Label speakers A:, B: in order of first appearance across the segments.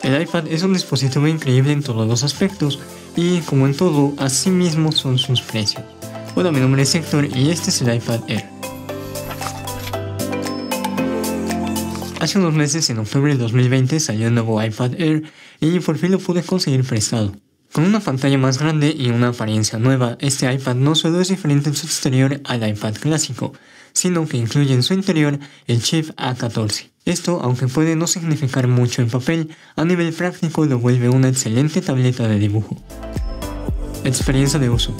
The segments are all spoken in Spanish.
A: El iPad es un dispositivo increíble en todos los aspectos y, como en todo, así mismo son sus precios. Hola, mi nombre es Héctor y este es el iPad Air. Hace unos meses, en octubre de 2020, salió el nuevo iPad Air y por fin lo pude conseguir prestado. Con una pantalla más grande y una apariencia nueva, este iPad no solo es diferente en su exterior al iPad clásico, sino que incluye en su interior el chip A14. Esto, aunque puede no significar mucho en papel, a nivel práctico lo vuelve una excelente tableta de dibujo. Experiencia de uso.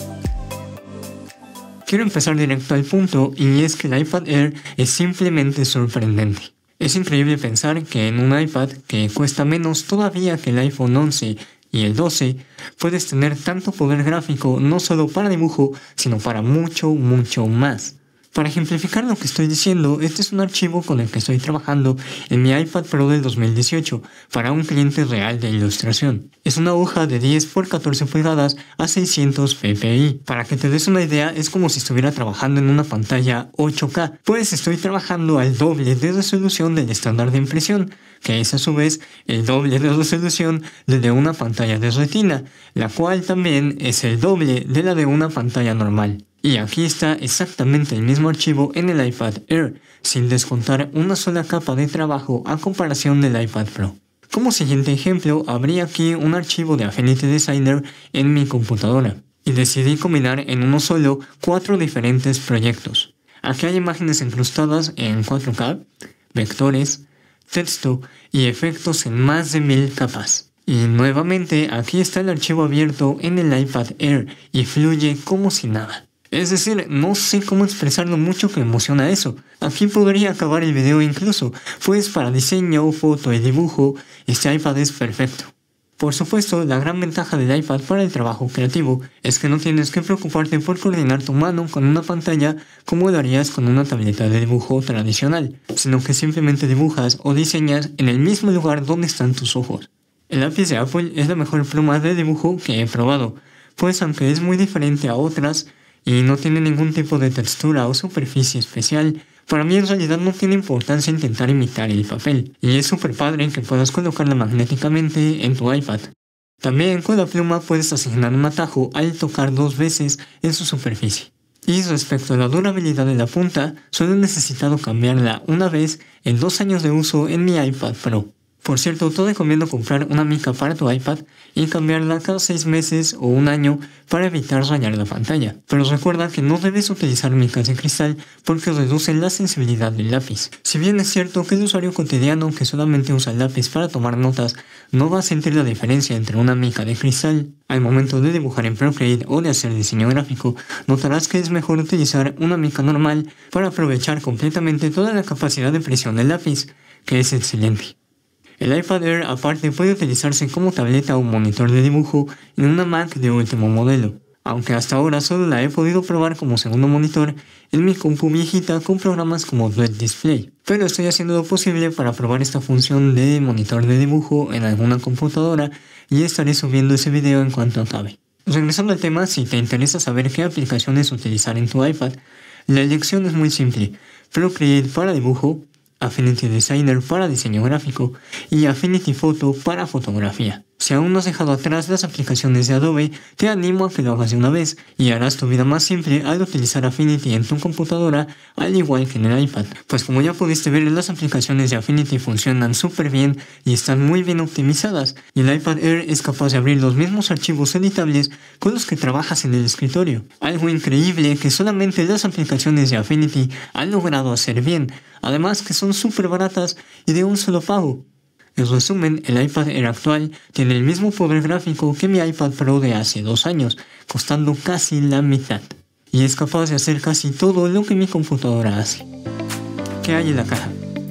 A: Quiero empezar directo al punto, y es que el iPad Air es simplemente sorprendente. Es increíble pensar que en un iPad que cuesta menos todavía que el iPhone 11 y el 12, puedes tener tanto poder gráfico no solo para dibujo, sino para mucho más. Para ejemplificar lo que estoy diciendo, este es un archivo con el que estoy trabajando en mi iPad Pro del 2018 para un cliente real de ilustración. Es una hoja de 10 por 14 pulgadas a 600 ppi. Para que te des una idea, es como si estuviera trabajando en una pantalla 8K, pues estoy trabajando al doble de resolución del estándar de impresión, que es a su vez el doble de resolución de una pantalla de retina, la cual también es el doble de la de una pantalla normal. Y aquí está exactamente el mismo archivo en el iPad Air, sin descontar una sola capa de trabajo a comparación del iPad Pro. Como siguiente ejemplo, abrí aquí un archivo de Affinity Designer en mi computadora, y decidí combinar en uno solo 4 diferentes proyectos. Aquí hay imágenes incrustadas en 4K, vectores, texto y efectos en más de 1000 capas. Y nuevamente aquí está el archivo abierto en el iPad Air y fluye como si nada. Es decir, no sé cómo expresar lo mucho que me emociona eso. Aquí podría acabar el video incluso, pues para diseño, foto y dibujo, este iPad es perfecto. Por supuesto, la gran ventaja del iPad para el trabajo creativo es que no tienes que preocuparte por coordinar tu mano con una pantalla como lo harías con una tableta de dibujo tradicional, sino que simplemente dibujas o diseñas en el mismo lugar donde están tus ojos. El lápiz de Apple es la mejor pluma de dibujo que he probado, pues aunque es muy diferente a otras, y no tiene ningún tipo de textura o superficie especial, para mí en realidad no tiene importancia intentar imitar el papel, y es súper padre que puedas colocarla magnéticamente en tu iPad. También con la pluma puedes asignar un atajo al tocar 2 veces en su superficie. Y respecto a la durabilidad de la punta, solo he necesitado cambiarla una vez en 2 años de uso en mi iPad Pro. Por cierto, te recomiendo comprar una mica para tu iPad y cambiarla cada 6 meses o 1 año para evitar rayar la pantalla. Pero recuerda que no debes utilizar micas de cristal porque reducen la sensibilidad del lápiz. Si bien es cierto que el usuario cotidiano que solamente usa el lápiz para tomar notas no va a sentir la diferencia entre una mica de cristal, al momento de dibujar en Procreate o de hacer diseño gráfico, notarás que es mejor utilizar una mica normal para aprovechar completamente toda la capacidad de presión del lápiz, que es excelente. El iPad Air aparte puede utilizarse como tableta o monitor de dibujo en una Mac de último modelo, aunque hasta ahora solo la he podido probar como segundo monitor en mi compu viejita con programas como Red Display, pero estoy haciendo lo posible para probar esta función de monitor de dibujo en alguna computadora y estaré subiendo ese video en cuanto acabe. Regresando al tema, si te interesa saber qué aplicaciones utilizar en tu iPad, la elección es muy simple: Procreate para dibujo, Affinity Designer para diseño gráfico y Affinity Photo para fotografía. Si aún no has dejado atrás las aplicaciones de Adobe, te animo a que lo hagas de una vez y harás tu vida más simple al utilizar Affinity en tu computadora, al igual que en el iPad. Pues como ya pudiste ver, las aplicaciones de Affinity funcionan súper bien y están muy bien optimizadas, y el iPad Air es capaz de abrir los mismos archivos editables con los que trabajas en el escritorio. Algo increíble que solamente las aplicaciones de Affinity han logrado hacer bien, además que son súper baratas y de un solo pago. En resumen, el iPad Air actual tiene el mismo poder gráfico que mi iPad Pro de hace 2 años, costando casi la mitad. Y es capaz de hacer casi todo lo que mi computadora hace. ¿Qué hay en la caja?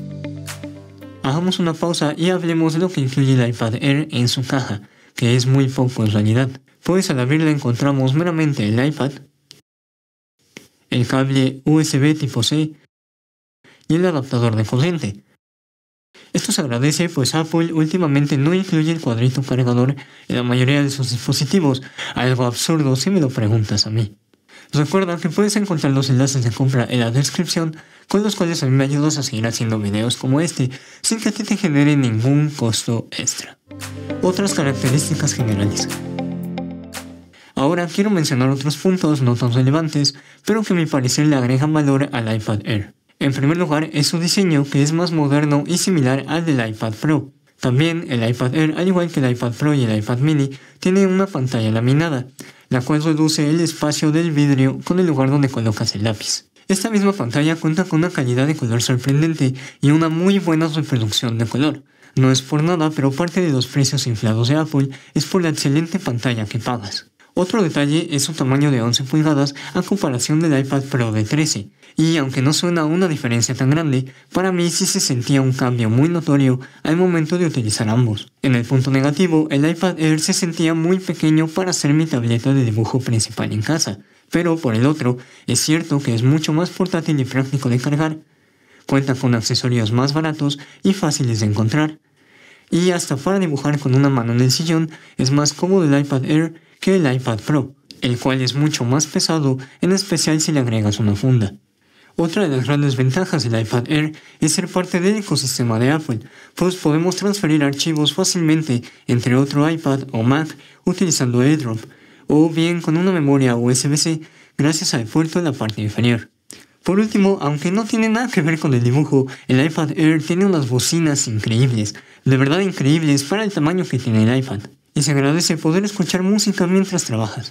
A: Hagamos una pausa y hablemos de lo que incluye el iPad Air en su caja, que es muy poco en realidad. Pues al abrirla encontramos meramente el iPad, el cable USB tipo C y el adaptador de corriente. Esto se agradece, pues Apple últimamente no incluye el cuadrito cargador en la mayoría de sus dispositivos, algo absurdo si me lo preguntas a mí. Recuerda que puedes encontrar los enlaces de compra en la descripción, con los cuales a mí me ayudas a seguir haciendo videos como este, sin que a ti te genere ningún costo extra. Otras características generales. Ahora quiero mencionar otros puntos no tan relevantes, pero que a mi parecer le agregan valor al iPad Air. En primer lugar, es su diseño, que es más moderno y similar al del iPad Pro. También el iPad Air, al igual que el iPad Pro y el iPad mini, tiene una pantalla laminada, la cual reduce el espacio del vidrio con el lugar donde colocas el lápiz. Esta misma pantalla cuenta con una calidad de color sorprendente y una muy buena reproducción de color. No es por nada, pero parte de los precios inflados de Apple es por la excelente pantalla que pagas. Otro detalle es su tamaño de 11 pulgadas a comparación del iPad Pro de 13, y aunque no suena una diferencia tan grande, para mí sí se sentía un cambio muy notorio al momento de utilizar ambos. En el punto negativo, el iPad Air se sentía muy pequeño para ser mi tableta de dibujo principal en casa, pero por el otro, es cierto que es mucho más portátil y práctico de cargar, cuenta con accesorios más baratos y fáciles de encontrar, y hasta para dibujar con una mano en el sillón es más cómodo el iPad Air que el iPad Pro, el cual es mucho más pesado, en especial si le agregas una funda. Otra de las grandes ventajas del iPad Air es ser parte del ecosistema de Apple, pues podemos transferir archivos fácilmente entre otro iPad o Mac utilizando AirDrop, o bien con una memoria USB-C gracias al puerto en la parte inferior. Por último, aunque no tiene nada que ver con el dibujo, el iPad Air tiene unas bocinas increíbles, de verdad increíbles para el tamaño que tiene el iPad, y se agradece poder escuchar música mientras trabajas.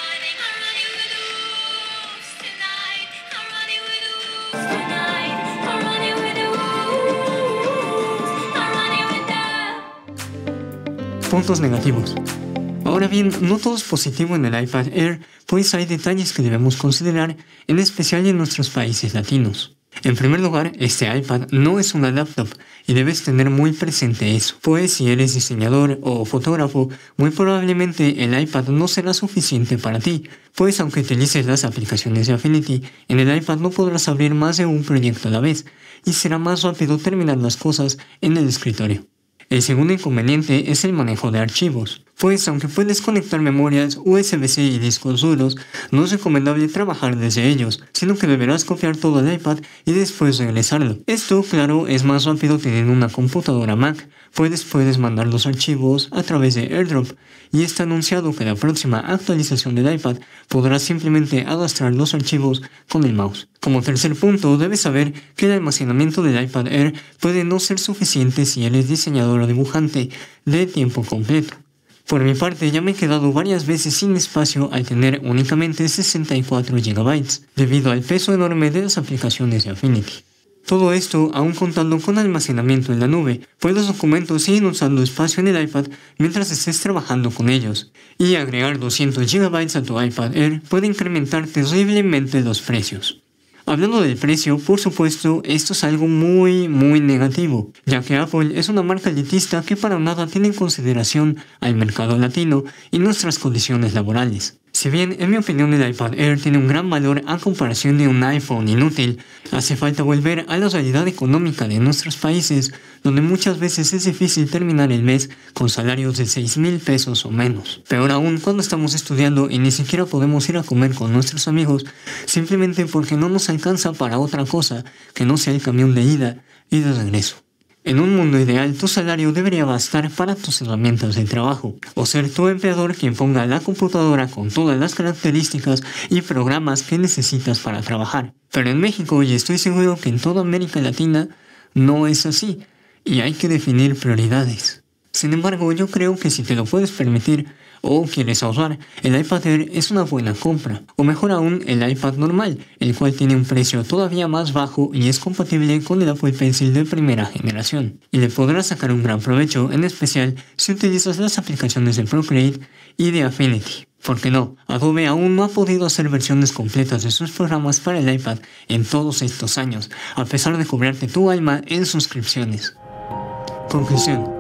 A: Puntos negativos. Ahora bien, no todo es positivo en el iPad Air, pues hay detalles que debemos considerar, en especial en nuestros países latinos. En primer lugar, este iPad no es una laptop y debes tener muy presente eso, pues si eres diseñador o fotógrafo, muy probablemente el iPad no será suficiente para ti, pues aunque utilices las aplicaciones de Affinity, en el iPad no podrás abrir más de un proyecto a la vez y será más rápido terminar las cosas en el escritorio. El segundo inconveniente es el manejo de archivos, pues aunque puedes conectar memorias USB-C y discos duros, no es recomendable trabajar desde ellos, sino que deberás copiar todo el iPad y después regresarlo. Esto, claro, es más rápido teniendo una computadora Mac, pues puedes mandar los archivos a través de AirDrop, y está anunciado que la próxima actualización del iPad podrás simplemente arrastrar los archivos con el mouse. Como tercer punto, debes saber que el almacenamiento del iPad Air puede no ser suficiente si eres diseñador o dibujante de tiempo completo. Por mi parte, ya me he quedado varias veces sin espacio al tener únicamente 64 GB, debido al peso enorme de las aplicaciones de Affinity. Todo esto aún contando con almacenamiento en la nube, pues los documentos siguen usando espacio en el iPad mientras estés trabajando con ellos, y agregar 200 GB a tu iPad Air puede incrementar terriblemente los precios. Hablando del precio, por supuesto, esto es algo muy negativo, ya que Apple es una marca elitista que para nada tiene en consideración al mercado latino y nuestras condiciones laborales. Si bien, en mi opinión, el iPad Air tiene un gran valor a comparación de un iPhone inútil, hace falta volver a la realidad económica de nuestros países, donde muchas veces es difícil terminar el mes con salarios de 6,000 pesos o menos. Peor aún cuando estamos estudiando y ni siquiera podemos ir a comer con nuestros amigos, simplemente porque no nos alcanza para otra cosa que no sea el camión de ida y de regreso. En un mundo ideal, tu salario debería bastar para tus herramientas de trabajo, o ser tu empleador quien ponga la computadora con todas las características y programas que necesitas para trabajar. Pero en México, y estoy seguro que en toda América Latina, no es así, y hay que definir prioridades. Sin embargo, yo creo que si te lo puedes permitir, o quieres ahorrar, el iPad Air es una buena compra, o mejor aún, el iPad normal, el cual tiene un precio todavía más bajo y es compatible con el Apple Pencil de primera generación, y le podrás sacar un gran provecho, en especial si utilizas las aplicaciones de Procreate y de Affinity. Porque no, Adobe aún no ha podido hacer versiones completas de sus programas para el iPad en todos estos años, a pesar de cobrarte tu alma en suscripciones. Conclusión.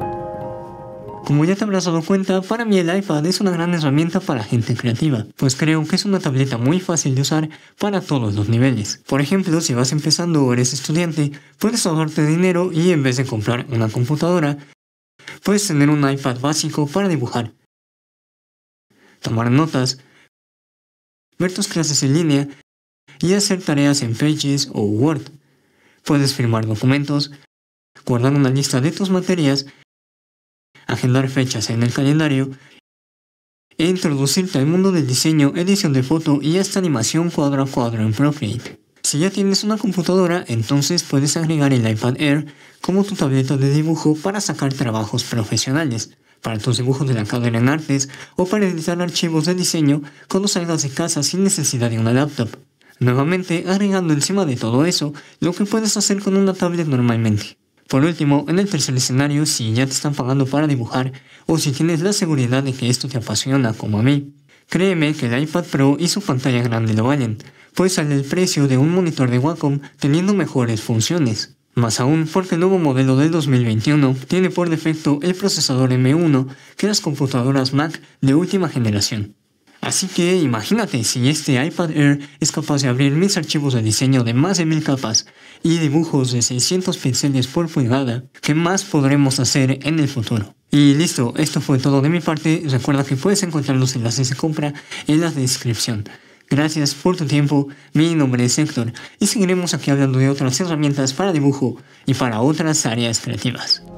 A: Como ya te habrás dado cuenta, para mí el iPad es una gran herramienta para gente creativa, pues creo que es una tableta muy fácil de usar para todos los niveles. Por ejemplo, si vas empezando o eres estudiante, puedes ahorrarte dinero y en vez de comprar una computadora, puedes tener un iPad básico para dibujar, tomar notas, ver tus clases en línea y hacer tareas en Pages o Word. Puedes firmar documentos, guardar una lista de tus materias agendar fechas en el calendario e introducirte al mundo del diseño, edición de foto y hasta animación cuadro a cuadro en Procreate. Si ya tienes una computadora, entonces puedes agregar el iPad Air como tu tableta de dibujo para sacar trabajos profesionales, para tus dibujos de la carrera en artes o para editar archivos de diseño cuando salgas de casa sin necesidad de una laptop. Nuevamente, agregando encima de todo eso lo que puedes hacer con una tablet normalmente. Por último, en el tercer escenario, si ya te están pagando para dibujar o si tienes la seguridad de que esto te apasiona como a mí, créeme que el iPad Pro y su pantalla grande lo valen, pues sale el precio de un monitor de Wacom teniendo mejores funciones. Más aún porque el nuevo modelo del 2021 tiene por defecto el procesador M1 que las computadoras Mac de última generación. Así que imagínate si este iPad Air es capaz de abrir mis archivos de diseño de más de 1000 capas y dibujos de 600 píxeles por pulgada, ¿qué más podremos hacer en el futuro? Y listo, esto fue todo de mi parte. Recuerda que puedes encontrar los enlaces de compra en la descripción. Gracias por tu tiempo, mi nombre es Héctor y seguiremos aquí hablando de otras herramientas para dibujo y para otras áreas creativas.